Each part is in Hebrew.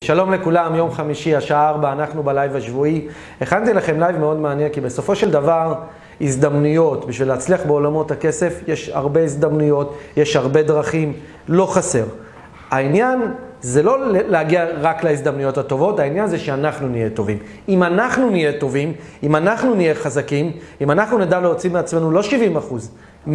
שלום לכולם, יום חמישי, השעה 4, אנחנו בלייב השבועי. הכנתי לכם לייב מאוד מעניין, כי בסופו של דבר, הזדמנויות, בשביל להצליח בעולמות הכסף, יש הרבה הזדמנויות, יש הרבה דרכים, לא חסר. העניין זה לא להגיע רק להזדמנויות הטובות, העניין זה שאנחנו נהיה טובים. אם אנחנו נהיה טובים, אם אנחנו נהיה חזקים, אם אנחנו נדע להוציא מעצמנו לא 70%, 120%,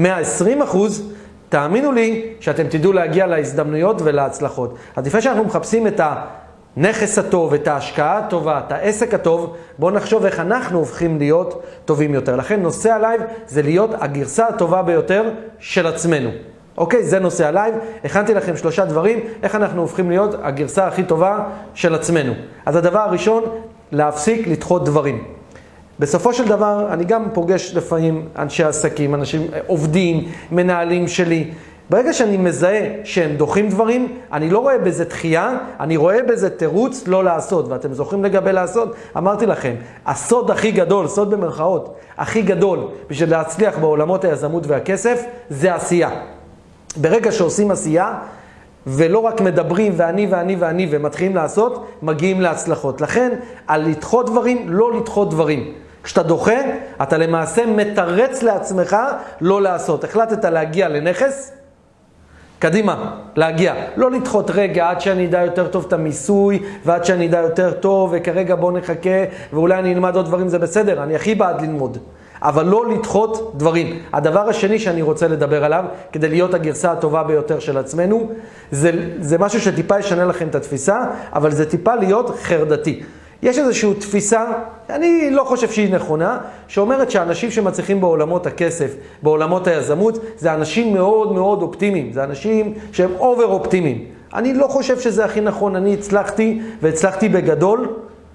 תאמינו לי שאתם תדעו להגיע להזדמנויות ולהצלחות. אז לפני שאנחנו מחפשים את הנכס הטוב, את ההשקעה הטובה, את העסק הטוב, בואו נחשוב איך אנחנו הופכים להיות טובים יותר. לכן נושא הלייב זה להיות הגרסה הטובה ביותר של עצמנו. אוקיי, זה נושא הלייב. הכנתי לכם 3 דברים, איך אנחנו הופכים להיות הגרסה הכי טובה של עצמנו. אז הדבר הראשון, להפסיק לדחות דברים. בסופו של דבר, אני גם פוגש לפעמים אנשי עסקים, אנשים עובדים, מנהלים שלי. ברגע שאני מזהה שהם דוחים דברים, אני לא רואה בזה דחייה, אני רואה בזה תירוץ לא לעשות. ואתם זוכרים לגבי לעשות? אמרתי לכם, הסוד הכי גדול, סוד במרכאות, הכי גדול בשביל להצליח בעולמות היזמות והכסף, זה עשייה. ברגע שעושים עשייה, ולא רק מדברים ואני ומתחילים לעשות, מגיעים להצלחות. לכן, על לדחות דברים, לא לדחות דברים. כשאתה דוחה, אתה למעשה מתרץ לעצמך לא לעשות. החלטת להגיע לנכס, קדימה, להגיע. לא לדחות רגע עד שאני אדע יותר טוב את המיסוי, ועד שאני אדע יותר טוב, וכרגע בוא נחכה, ואולי אני אלמד עוד דברים, זה בסדר, אני הכי בעד ללמוד. אבל לא לדחות דברים. הדבר השני שאני רוצה לדבר עליו, כדי להיות הגרסה הטובה ביותר של עצמנו, זה משהו שטיפה ישנה לכם את התפיסה, אבל זה טיפה להיות חרדתי. יש איזושהי תפיסה, אני לא חושב שהיא נכונה, שאומרת שאנשים שמצליחים בעולמות הכסף, בעולמות היזמות, זה אנשים מאוד מאוד אופטימיים, זה אנשים שהם אובר אופטימיים. אני לא חושב שזה הכי נכון, אני הצלחתי בגדול,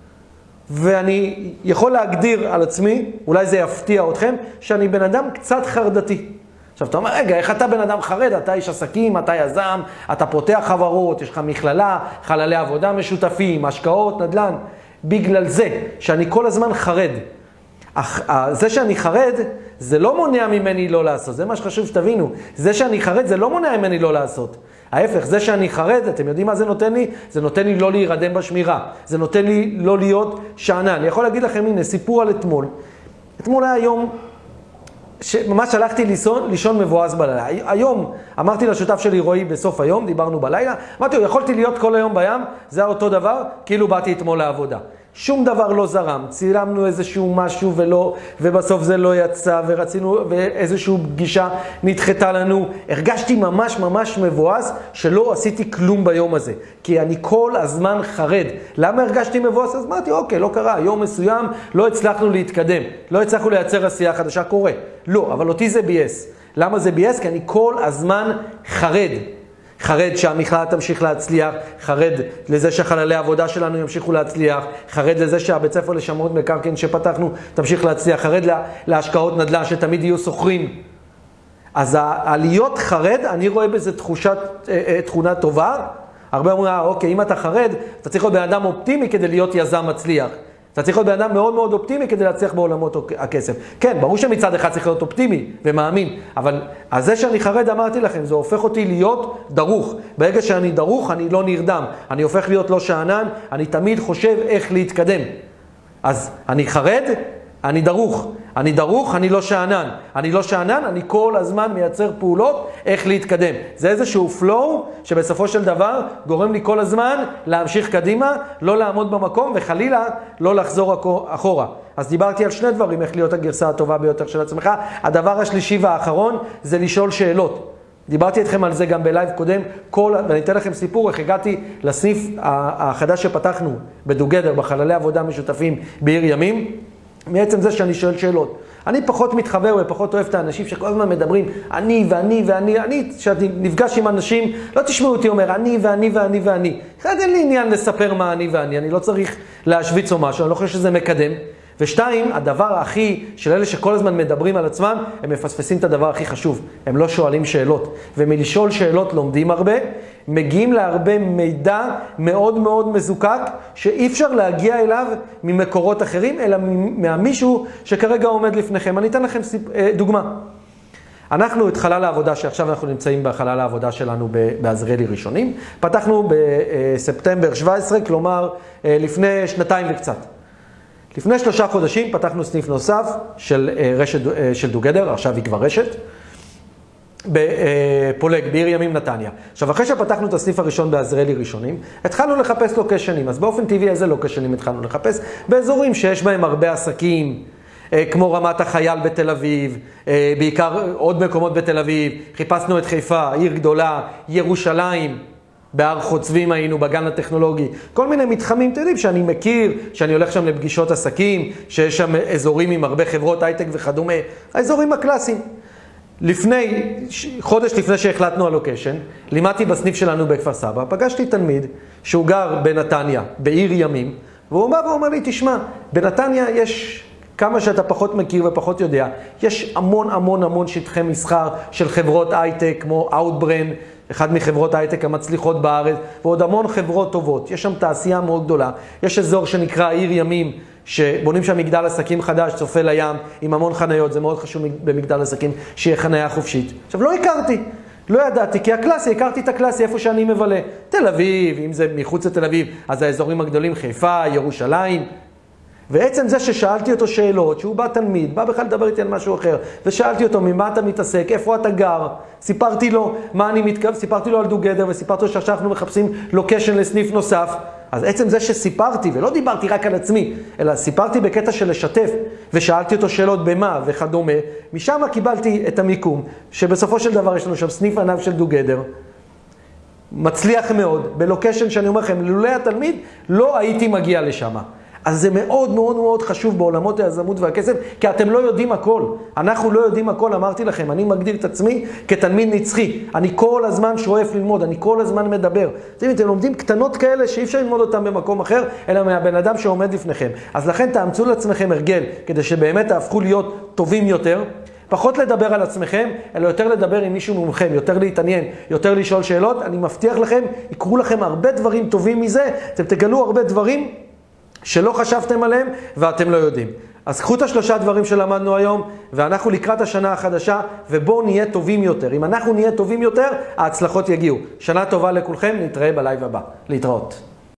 ואני יכול להגדיר על עצמי, אולי זה יפתיע אתכם, שאני בן אדם קצת חרדתי. עכשיו, אתה אומר, רגע, איך אתה בן אדם חרד? אתה איש עסקים, אתה יזם, אתה פותח חברות, יש לך מכללה, חללי עבודה משותפים, השקעות, נדל"ן. בגלל זה שאני כל הזמן חרד. זה שאני חרד, זה לא מונע ממני לא לעשות. זה מה שחשוב שתבינו. זה שאני חרד, זה לא מונע ממני לא לעשות. ההפך, זה שאני חרד, אתם יודעים מה זה נותן לי? זה נותן לי לא להירדם בשמירה. זה נותן לי לא להיות שענן. אני יכול להגיד לכם, הנה, סיפור על אתמול. אתמול היה יום שממש הלכתי לישון מבואס בלילה. היום אמרתי לשותף שלי רועי בסוף היום, דיברנו בלילה, אמרתי לו, יכולתי להיות כל היום בים, זה היה אותו דבר, כאילו באתי אתמול לעבודה. שום דבר לא זרם, צילמנו איזשהו משהו ובסוף זה לא יצא, ורצינו, ואיזשהו פגישה נדחתה לנו. הרגשתי ממש מבואס שלא עשיתי כלום ביום הזה, כי אני כל הזמן חרד. למה הרגשתי מבואס? אז אמרתי, אוקיי, לא קרה, יום מסוים לא הצלחנו להתקדם, לא הצלחנו לייצר עשייה חדשה, קורה. לא, אבל אותי זה בייס. למה זה בייס? כי אני כל הזמן חרד. חרד שהמכללה תמשיך להצליח, חרד לזה שהחללי העבודה שלנו ימשיכו להצליח, חרד לזה שהבית ספר לשמרות מקרקעין שפתחנו תמשיך להצליח, חרד להשקעות נדל"ן שתמיד יהיו סוחרים. אז להיות חרד, אני רואה בזה תכונה טובה. הרבה אומרים, אוקיי, אם אתה חרד, אתה צריך להיות בן אדם אופטימי כדי להיות יזם מצליח. אתה צריך להיות בן אדם מאוד מאוד אופטימי כדי להצליח בעולמות הכסף. כן, ברור שמצד אחד צריך להיות אופטימי ומאמין, אבל על זה שאני חרד, אמרתי לכם, זה הופך אותי להיות דרוך. ברגע שאני דרוך, אני לא נרדם. אני הופך להיות לא שענן, אני תמיד חושב איך להתקדם. אז אני חרד, אני דרוך. אני דרוך, אני לא שענן. אני לא שענן, אני כל הזמן מייצר פעולות איך להתקדם. זה איזשהו פלואו שבסופו של דבר גורם לי כל הזמן להמשיך קדימה, לא לעמוד במקום וחלילה לא לחזור אחורה. אז דיברתי על 2 דברים, איך להיות הגרסה הטובה ביותר של עצמך. הדבר השלישי והאחרון זה לשאול שאלות. דיברתי אתכם על זה גם בלייב קודם, ואני אתן לכם סיפור, איך הגעתי לסניף החדש שפתחנו בדוגדר, בחללי עבודה משותפים בעיר ימים, מעצם זה שאני שואל שאלות. אני פחות מתחבר ופחות אוהב את האנשים שכל הזמן מדברים, אני, כשאני נפגש עם אנשים, לא תשמעו אותי אומר, אני. אחד אין לי עניין לספר מה אני לא צריך להשוויץ או משהו, אני לא חושב שזה מקדם. ושתיים, הדבר הכי, של אלה שכל הזמן מדברים על עצמם, הם מפספסים את הדבר הכי חשוב. הם לא שואלים שאלות. ומלשאול שאלות לומדים הרבה, מגיעים להרבה מידע מאוד מאוד מזוקק, שאי אפשר להגיע אליו ממקורות אחרים, אלא מהמישהו שכרגע עומד לפניכם. אני אתן לכם דוגמה. אנחנו את חלל העבודה, שעכשיו אנחנו נמצאים בחלל העבודה שלנו בעזריאלי ראשונים, פתחנו בספטמבר 17, כלומר לפני שנתיים וקצת. לפני 3 חודשים פתחנו סניף נוסף של רשת של דוגדר, עכשיו היא כבר רשת, בפולג, בעיר ימים נתניה. עכשיו, אחרי שפתחנו את הסניף הראשון בעזריאלי ראשונים, התחלנו לחפש לוקשנים. אז באופן טבעי איזה לוקשנים התחלנו לחפש? באזורים שיש בהם הרבה עסקים, כמו רמת החייל בתל אביב, בעיקר עוד מקומות בתל אביב. חיפשנו את חיפה, עיר גדולה, ירושלים, בהר חוצבים היינו, בגן הטכנולוגי. כל מיני מתחמים, אתם יודעים, שאני מכיר, שאני הולך שם לפגישות עסקים, שיש שם אזורים עם הרבה חברות הייטק וכדומה. האזורים הקלאסיים. חודש לפני שהחלטנו על לוקשן, לימדתי בסניף שלנו בכפר סבא, פגשתי תלמיד שהוא גר בנתניה, בעיר ימים, והוא אומר לי, תשמע, בנתניה יש כמה שאתה פחות מכיר ופחות יודע, יש המון המון המון שטחי מסחר של חברות הייטק, כמו Outbrain, אחד מחברות הייטק המצליחות בארץ, ועוד המון חברות טובות. יש שם תעשייה מאוד גדולה, יש אזור שנקרא עיר ימים, שבונים שם מגדל עסקים חדש, צופה לים, עם המון חניות, זה מאוד חשוב במגדל עסקים, שיהיה חניה חופשית. עכשיו, לא הכרתי, לא ידעתי, כי הקלאסי, הכרתי את הקלאסי איפה שאני מבלה. תל אביב, אם זה מחוץ לתל אביב, אז האזורים הגדולים, חיפה, ירושלים. ועצם זה ששאלתי אותו שאלות, שהוא בא תלמיד, בא בכלל לדבר איתי על משהו אחר, ושאלתי אותו, ממה אתה מתעסק, איפה אתה גר, סיפרתי לו מה אני מתכוון, סיפרתי לו על דוגדר, וסיפרתי לו שעכשיו אנחנו מחפשים לוקשן לסניף נוסף. אז עצם זה שסיפרתי, ולא דיברתי רק על עצמי, אלא סיפרתי בקטע של לשתף, ושאלתי אותו שאלות במה וכדומה, משם קיבלתי את המיקום, שבסופו של דבר יש לנו שם סניף ענב של דוגדר, מצליח מאוד, בלוקשן שאני אומר לכם, לולא התלמיד, לא הייתי מגיע לשם. אז זה מאוד מאוד מאוד חשוב בעולמות היזמות והכסף, כי אתם לא יודעים הכל. אנחנו לא יודעים הכל, אמרתי לכם, אני מגדיר את עצמי כתלמיד נצחי. אני כל הזמן שואף ללמוד, אני כל הזמן מדבר. אתם לומדים קטנות כאלה שאי אפשר ללמוד אותם במקום אחר, אלא מהבן אדם שעומד לפניכם. אז לכן תאמצו לעצמכם הרגל, כדי שבאמת תהפכו להיות טובים יותר, פחות לדבר על עצמכם, אלא יותר לדבר עם מישהו ממכם, יותר להתעניין, יותר לשאול שאלות. אני מבטיח לכם, יקרו לכם הרבה דברים טובים מזה, אתם תגלו הרבה דברים שלא חשבתם עליהם ואתם לא יודעים. אז קחו את 3 דברים שלמדנו היום, ואנחנו לקראת השנה החדשה, ובואו נהיה טובים יותר. אם אנחנו נהיה טובים יותר, ההצלחות יגיעו. שנה טובה לכולכם, נתראה בלייב הבא. להתראות.